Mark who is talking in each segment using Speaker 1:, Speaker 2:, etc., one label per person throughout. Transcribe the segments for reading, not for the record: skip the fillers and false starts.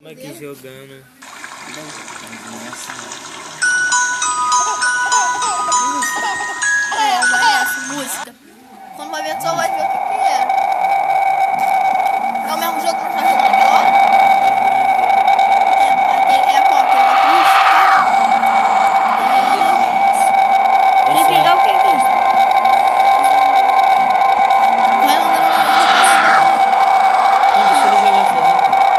Speaker 1: Aqui jogando.
Speaker 2: Vai essa música. Quando vai ver, só vai ver o que é. É o mesmo jogo que nós jogamos naquela hora? É qual? Aquele da cruz?
Speaker 3: Tem que pegar o que aqui?
Speaker 2: Vai andando na
Speaker 1: Não, deixa ele jogar sozinho.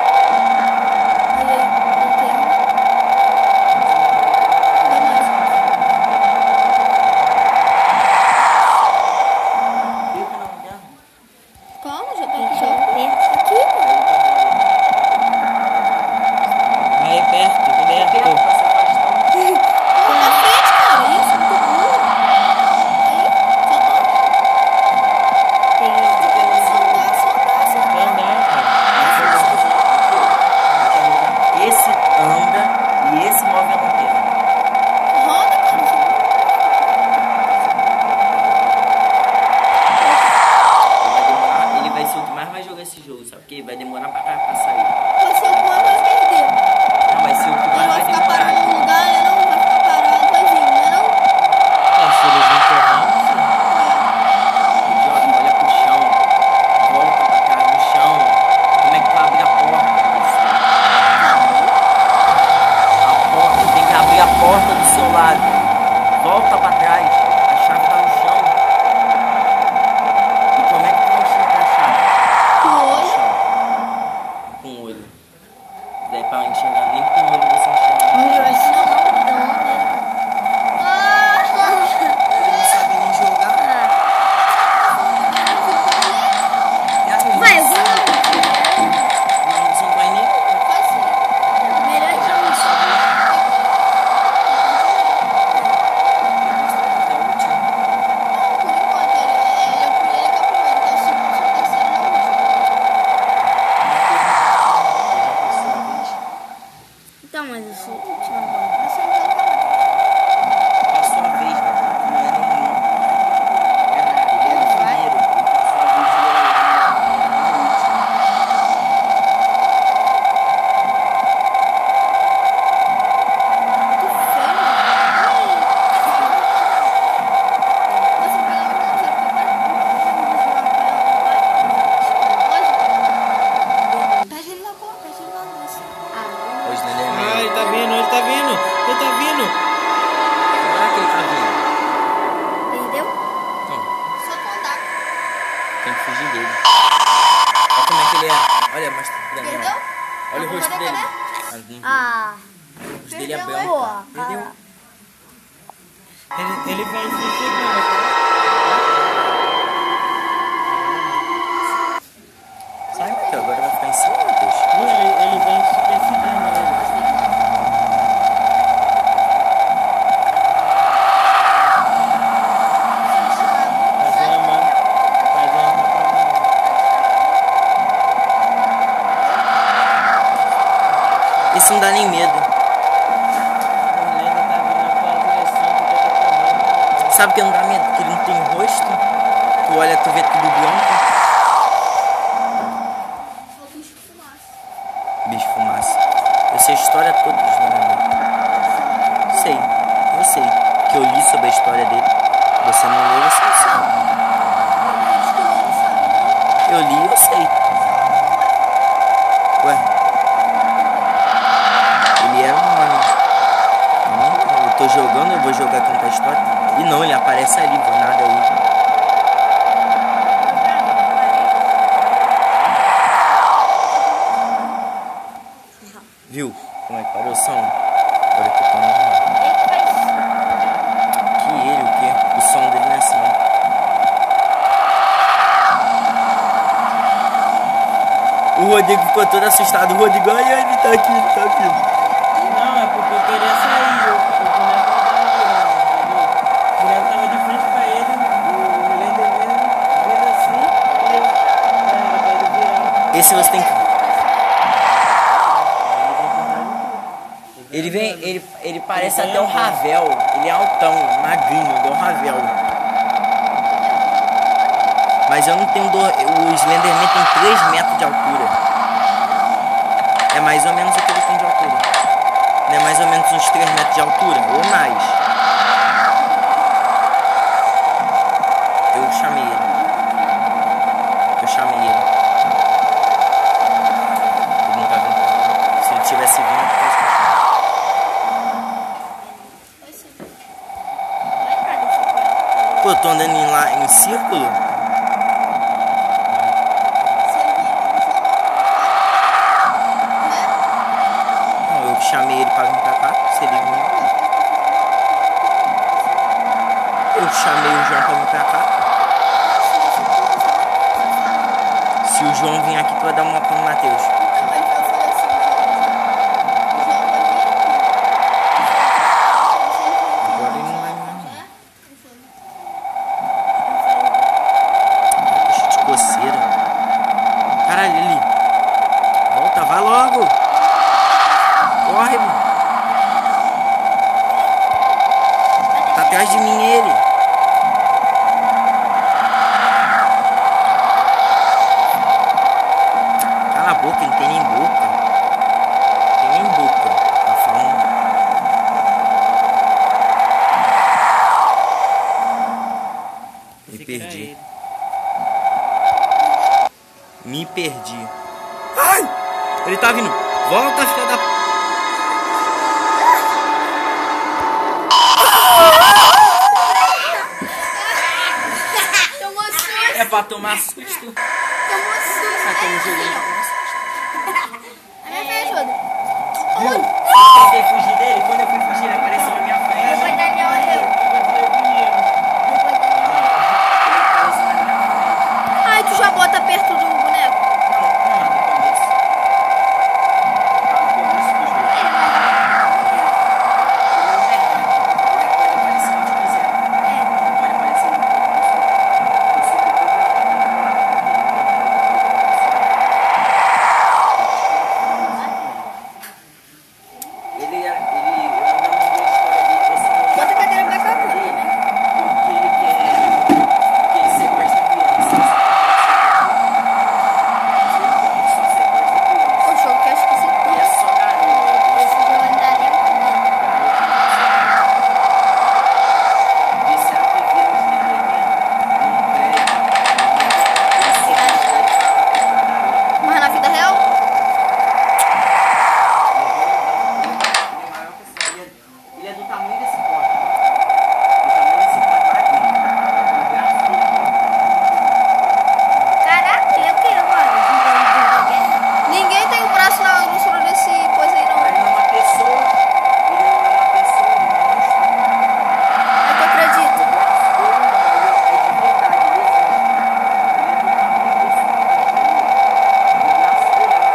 Speaker 2: Calma, já tá aqui. Aqui,
Speaker 1: Aí perto.
Speaker 2: Lá na frente, cara. Isso, muito burro. Aí, só
Speaker 1: Vai andar, cara.
Speaker 4: Esse anda e esse move a lanterna.
Speaker 2: roda, cara.
Speaker 4: Ele vai ser o que mais vai jogar esse jogo, sabe? Porque vai demorar pra sair.
Speaker 2: Você não vai perder.
Speaker 4: Não, vai ser o que
Speaker 2: Ele
Speaker 4: mais
Speaker 2: vai
Speaker 4: vai
Speaker 2: ficar parado
Speaker 4: demorar.
Speaker 2: no lugar, né? Não vai ficar parado, vai vir, né? Não?
Speaker 1: Se eles vão correndo,
Speaker 4: Olha pro chão. Volta pra cá no chão. Como é que tu abre a porta? A porta, tem que abrir a porta do seu lado. Volta pra trás. A chave tá no chão. E como é que tu vai enxergar a chave?
Speaker 2: Com o olho.
Speaker 4: Com o olho. Daí pra enxergar, nem com o olho você enxerga. Ele não sabe nem jogar.
Speaker 3: Vai, eu vou.
Speaker 4: Não, você não vai nem.
Speaker 2: Faz sim.
Speaker 3: Melhor que
Speaker 4: Já não sabe. É o último.
Speaker 2: Por enquanto, ele é o primeiro, que é o segundo, o terceiro não é o último.
Speaker 3: Então, mas isso.
Speaker 2: Assim, então,
Speaker 4: Passou a vez, mas não é nenhum. É nada, ele é o primeiro. Ele passou a vez e ele é o último.
Speaker 2: pede ele lá, pede ele lá, moça.
Speaker 4: Hoje não é
Speaker 1: Ah,
Speaker 4: mesmo.
Speaker 1: ele tá vindo, ele tá vindo. Ele tá vindo.
Speaker 4: Será que ele tá vindo?
Speaker 3: Perdeu?
Speaker 4: Não,
Speaker 2: Só tu andar.
Speaker 4: tem que fugir dele. Olha como é que ele é. Olha, mostra pra mim,
Speaker 2: Perdeu?
Speaker 4: ó. Olha o rosto
Speaker 2: Cadê,
Speaker 4: dele.
Speaker 2: cadê?
Speaker 4: Ah, não viu.
Speaker 3: Ah,
Speaker 4: O rosto dele é
Speaker 2: Perdeu,
Speaker 4: branco.
Speaker 3: boa.
Speaker 4: Perdeu.
Speaker 1: Ele vai se chegando.
Speaker 4: Sai, Matheus, agora vai ficar em cima, Matheus.
Speaker 1: Ele vem se perseguindo.
Speaker 4: Isso não dá nem medo. Sabe que não dá medo? Porque ele não tem rosto. Tu olha, tu vê tudo branco. Bicho fumaça. Eu sei a história toda dos Lennon. Sei. Eu sei. Que eu li sobre a história dele. Você não leu, você não sabe. Eu li, eu sei. Ué. Ele era um homem. Eu tô jogando, eu vou jogar contra a história. E não, ele aparece ali, do nada aí. Viu? Como é que parou o som? Agora que eu tô normal. Que ele, o quê? O som dele não é assim, não. O Rodrigo ficou todo assustado. O Rodrigo, ai, ele tá aqui, ele tá aqui.
Speaker 1: Não, é porque eu queria sair. O boneco não tava virando, entendeu? O boneco tava de frente pra ele. O Lender vira assim. E eu. Era pra ele virar.
Speaker 4: Esse você tem que.
Speaker 1: Ele vai tentar
Speaker 4: Ele parece até o Ravel. Ele é altão, magrinho, igual o Ravel. Mas eu não tenho dor. O Slenderman tem 3 metros de altura. É mais ou menos o que ele tem de altura. Não é mais ou menos uns 3 metros de altura, ou mais. Eu chamei ele. Ele não tá vindo. Se ele tivesse vindo, eu fosse Pô, eu tô andando lá em círculo. Não, eu chamei ele pra vir pra cá. Se ele vir. Eu chamei o João pra vir pra cá. Se o João vir aqui, tu vai dar uma mapa no Matheus. Agora ele não vai mais. Deixa de coceira. Caralho, ele. Volta, vai logo. Corre, mano. Tá atrás de mim ele. Cala a boca, ele não tem nem boca. Tem nem boca. Tá falando. Me perdi. Me perdi. Ai! Ele tá vindo. Volta, filha da...
Speaker 2: Tomou susto.
Speaker 4: É pra tomar susto.
Speaker 2: Tomou susto.
Speaker 4: Tá como jogo.
Speaker 2: Me ajuda.
Speaker 4: Viu? Tentei fugir dele. Quando eu fui fugir, ele apareceu na minha frente.
Speaker 2: Depois Daniel morreu. Depois Daniel morreu.
Speaker 4: Ele apareceu na minha frente.
Speaker 3: Ai, tu já bota perto do boneco.
Speaker 4: Não, no começo. Tá no começo do jogo. Ele não é verdade. Ele pode aparecer onde quiser. Pode aparecer no começo. Ele ainda não viu a história dele. Esse
Speaker 3: Bota a cadeira pra cá, pô.
Speaker 4: dele, porque ele quer que ele sequestra crianças. Ele só sequestra crianças.
Speaker 3: O jogo que eu acho que se
Speaker 4: E é só garoto.
Speaker 3: esse jogo andaria comigo.
Speaker 4: Disse a viver os meninos num prédio.
Speaker 3: Mas na vida real?
Speaker 4: Ele é do tamanho desse pote. Do tamanho desse pote pra aqui. O braço dele.
Speaker 3: Caraca, ele é o que agora?
Speaker 2: Ninguém tem o braço na grossura desse coisa aí, não.
Speaker 4: Ele não é uma pessoa. Ele não é uma pessoa. Ele é um monstro.
Speaker 3: Aí tu acredita?
Speaker 4: O braço dele não é de verdade. Ele é do tamanho desse pote aí. O braço dele é do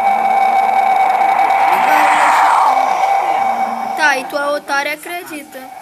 Speaker 4: tamanho desse pote.
Speaker 3: Tá, e tu é otário e acredita.